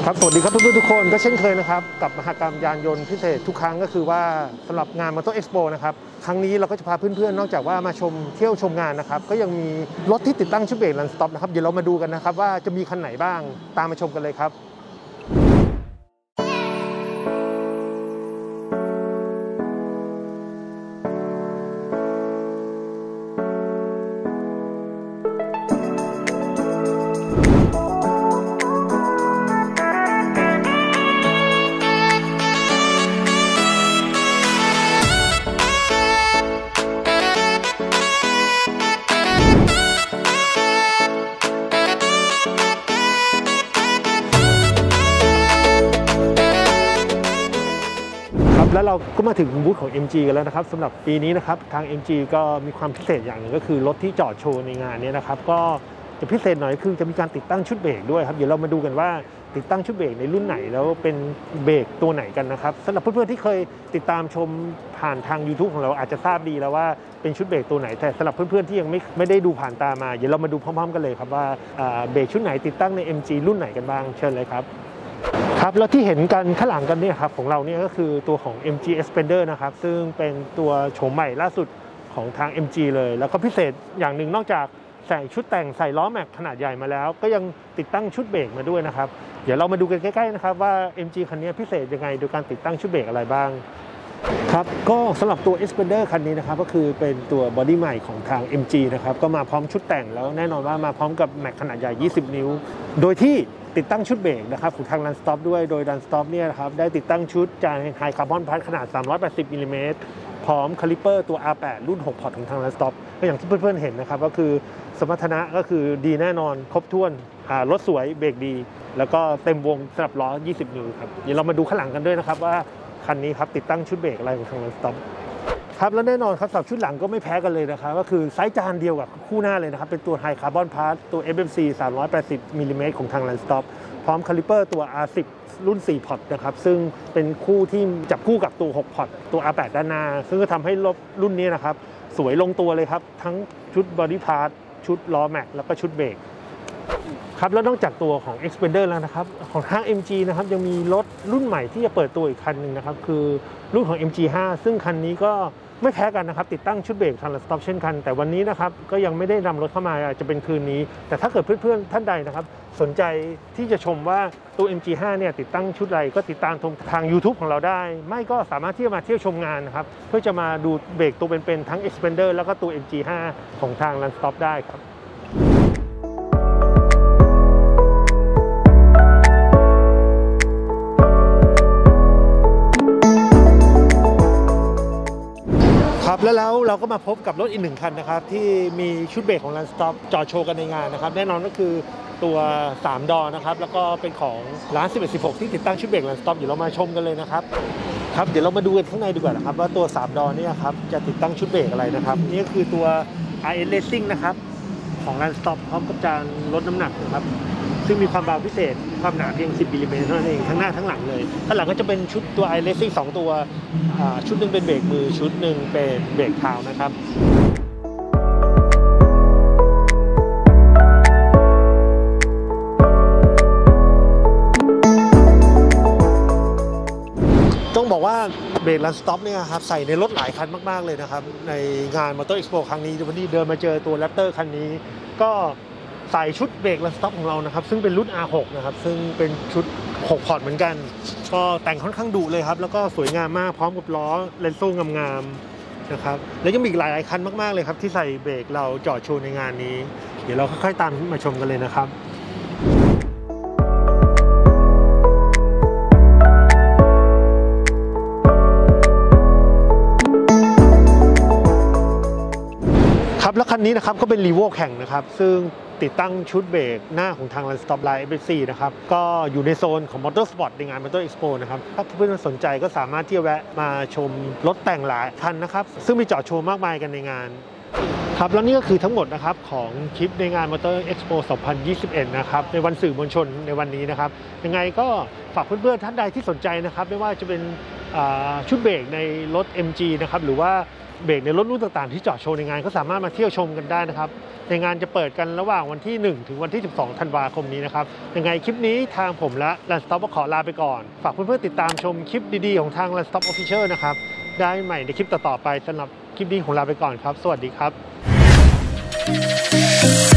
ครับสวัสดีครับทุกคนก็เช่นเคยนะครับกับมหกรรมยานยนต์พิเศษทุกครั้งก็คือว่าสำหรับงาน Motor Expo นะครับครั้งนี้เราก็จะพาเพื่อนๆนอกจากว่ามาเที่ยวชมงานนะครับก็ยังมีรถที่ติดตั้งชุดเบรก Run Stop นะครับเดี๋ยวเรามาดูกันนะครับว่าจะมีคันไหนบ้างตามมาชมกันเลยครับแล้วเราก็มาถึงบูธของ MG กันแล้วนะครับสำหรับปีนี้นะครับทาง MG ก็มีความพิเศษอย่างหนึ่งก็คือรถที่จอดโชว์ในงานนี้นะครับก็จะพิเศษหน่อยคือจะมีการติดตั้งชุดเบรกด้วยครับเดี๋ยวเรามาดูกันว่าติดตั้งชุดเบรกในรุ่นไหนแล้วเป็นเบรกตัวไหนกันนะครับสำหรับเพื่อนๆที่เคยติดตามชมผ่านทาง YouTube ของเราอาจจะทราบดีแล้วว่าเป็นชุดเบรกตัวไหนแต่สำหรับเพื่อนๆที่ยังไม่ได้ดูผ่านตามาเดี๋ยวเรามาดูพร้อมๆกันเลยครับว่าเบรกชุดไหนติดตั้งใน MG รุ่นไหนกันบ้างเชิญเลยครับครับแล้วที่เห็นกันข้างหลังกันเนี่ยครับของเราเนี่ยก็คือตัวของ MG Xpander นะครับซึ่งเป็นตัวโฉมใหม่ล่าสุดของทาง MG เลยแล้วก็พิเศษอย่างหนึ่งนอกจากใส่ชุดแต่งใส่ล้อแม็กขนาดใหญ่มาแล้วก็ยังติดตั้งชุดเบรกมาด้วยนะครับเดี๋ยวเรามาดูกันใกล้ๆนะครับว่า MG คันนี้พิเศษยังไงโดยการติดตั้งชุดเบรกอะไรบ้างครับก็สำหรับตัว Xpander คันนี้นะครับก็คือเป็นตัวบอดี้ใหม่ของทาง MG นะครับก็มาพร้อมชุดแต่งแล้วแน่นอนว่ามาพร้อมกับแม็กขนาดใหญ่20 นิ้วโดยที่ติดตั้งชุดเบรกนะครับของทาง Run Stop ด้วยโดย Run Stop เนี่ยนะครับได้ติดตั้งชุดจานไฮคาร์บอนพาร์ทขนาด380มิลลิเมตรพร้อมคาลิปเปอร์ตัว R8 รุ่น6พอร์ตของทาง Run Stop ก็อย่างที่เพื่อนๆเห็นนะครับก็คือสมรรถนะก็คือดีแน่นอนครบถ้วนรถสวยเบรกดีแล้วก็เต็มวงสำหรับล้อ20 นิ้วครับเดี๋ยวเรามาดูข้างหลังกันด้วยนะครับว่าคันนี้ครับติดตั้งชุดเบรกอะไรของทาง Run Stopครับแล้วแน่นอนครับสำหรับชุดหลังก็ไม่แพ้กันเลยนะครับก็คือไซส์จานเดียวกับคู่หน้าเลยนะครับเป็นตัวไฮคาร์บอนพาร์ทตัว FMC 380มิลลิเมตรของทาง Run Stop พร้อมคาลิเปอร์ตัว R10 รุ่น4พอร์ตนะครับซึ่งเป็นคู่ที่จับคู่กับตัว6พอร์ตตัว R8 ด้านหน้าซึ่งก็ทำให้รถรุ่นนี้นะครับสวยลงตัวเลยครับทั้งชุดบอดี้พาร์ทชุดล้อแม็กแล้วก็ชุดเบรกครับแล้วนอกจากตัวของ Xpander แล้วนะครับของทาง MG นะครับยังมีรถรุ่นใหม่ที่จะเปิดตัวอีกคันหนึ่งนะครับคือรุ่นของ MG5 ซึ่งคันนี้ก็ไม่แพ้กันนะครับติดตั้งชุดเบรกทาง Run Stop เช่นกันแต่วันนี้นะครับก็ยังไม่ได้นำรถเข้ามาจะเป็นคืนนี้แต่ถ้าเกิดเพื่อนๆท่านใดนะครับสนใจที่จะชมว่าตัว MG5 เนี่ยติดตั้งชุดอะไรก็ติดตามทาง YouTube ของเราได้ไม่ก็สามารถที่จะมาเที่ยวชมงานนะครับเพื่อจะมาดูเบรกตัวเป็นๆทั้ง Xpander แล้วก็ตัว MG5 ของทาง Run Stop ได้ครับครับแล้วเราก็มาพบกับรถอีกหนึ่งคันนะครับที่มีชุดเบรกของ Run Stop จอดโชว์กันในงานนะครับแน่นอนก็คือตัว3ดอนะครับแล้วก็เป็นของร้าน1116ที่ติดตั้งชุดเบรก Run Stop เดี๋ยวเรามาชมกันเลยนะครับครับเดี๋ยวเรามาดูกันข้างในดีกว่านะครับว่าตัว3ดอเนี่ยครับจะติดตั้งชุดเบรกอะไรนะครับนี่ก็คือตัว RS Racing นะครับของ Run Stop พร้อมกับจานลดน้ำหนักนะครับซึ่งมีความเบาพิเศษความหนาเพียง10มิลลิเมตรเท่านั้นเองทั้งหน้าทั้งหลังเลยข้างหลังก็จะเป็นชุดตัว RS Racing 2ตัวชุดหนึ่งเป็นเบรกมือชุดหนึ่งเป็นเบรกเท้านะครับต้องบอกว่าเบรก Run Stop เนี่ยครับใส่ในรถหลายคันมากๆเลยนะครับในงาน Motor Expo ครั้งนี้วันนี้เดินมาเจอตัว Raptor คันนี้ก็ใส่ชุดเบรก Run Stop ของเรานะครับซึ่งเป็นรุ่น R6 นะครับซึ่งเป็นชุด6พอร์ตเหมือนกันก็แต่งค่อนข้างดุเลยครับแล้วก็สวยงามมากพร้อมกับล้อเลนโซ่งามๆนะครับแล้วยังมีอีกหลายคันมากๆเลยครับที่ใส่เบรกเราจอดโชว์ในงานนี้เดี๋ยวเราค่อยๆตามมาชมกันเลยนะครับครับแล้วคันนี้นะครับก็เป็นรีโวแข่งนะครับซึ่งติดตั้งชุดเบรกหน้าของทาง Run Stop Line FSC นะครับก็อยู่ในโซนของ Motorsport ในงาน Motor Expo นะครับถ้าเพื่อนๆสนใจก็สามารถที่จะแวะมาชมรถแต่งหลายคันนะครับซึ่งมีจอดโชว์มากมายกันในงานครับแล้วนี่ก็คือทั้งหมดนะครับของคลิปในงาน Motor Expo 2021 นะครับในวันสื่อมวลชนในวันนี้นะครับยังไงก็ฝากเพื่อนๆท่านใดที่สนใจนะครับไม่ว่าจะเป็นชุดเบรกในรถ MG นะครับหรือว่าเบรกในรถรุ่นต่างๆที่จอดโชว์ในงานก็สามารถมาเที่ยวชมกันได้นะครับในงานจะเปิดกันระหว่างวันที่ 1 ถึงวันที่ 12 ธันวาคมนี้นะครับยังไงคลิปนี้ทางผมและ Landstop ขอลาไปก่อนฝากเพื่อนๆติดตามชมคลิปดีๆของทาง Landstop Official นะครับได้ใหม่ในคลิปต่อๆไปสำหรับคลิปนี้ของลาไปก่อนครับสวัสดีครับ